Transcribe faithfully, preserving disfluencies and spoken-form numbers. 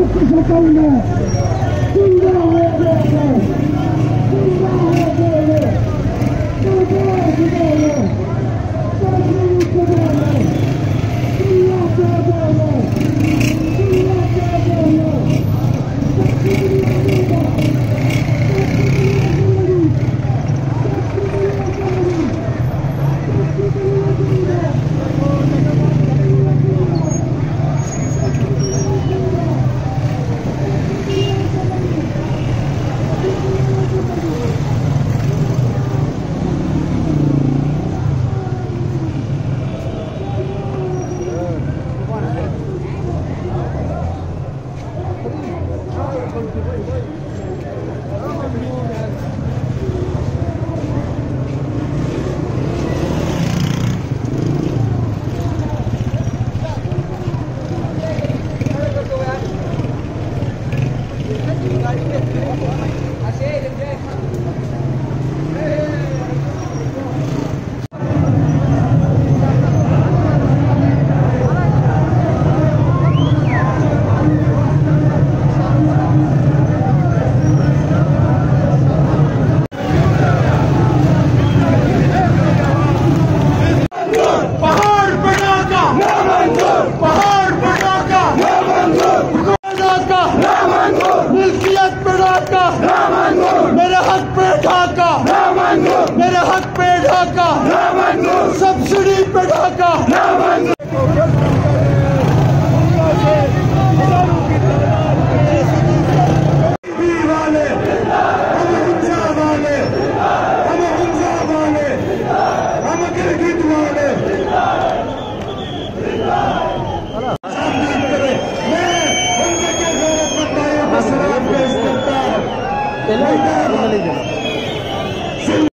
की शक्ल में जिंदा है बोलो, जिंदा है बोलो, आजाद बोलो, तकलीफ बोलो, दुनिया के बोलो, दुनिया के बोलो, तकलीफ बोलो, मेरे हक पे ढाका, मेरे हक पे ढाका, सब्सिडी पे ढाका, वाले हम हिंसा वाले, हम हिंसा वाले, हम गिरगिट वाले, मैं उनके गैरतमंद भाइयों को सलाम पेश करता हूं।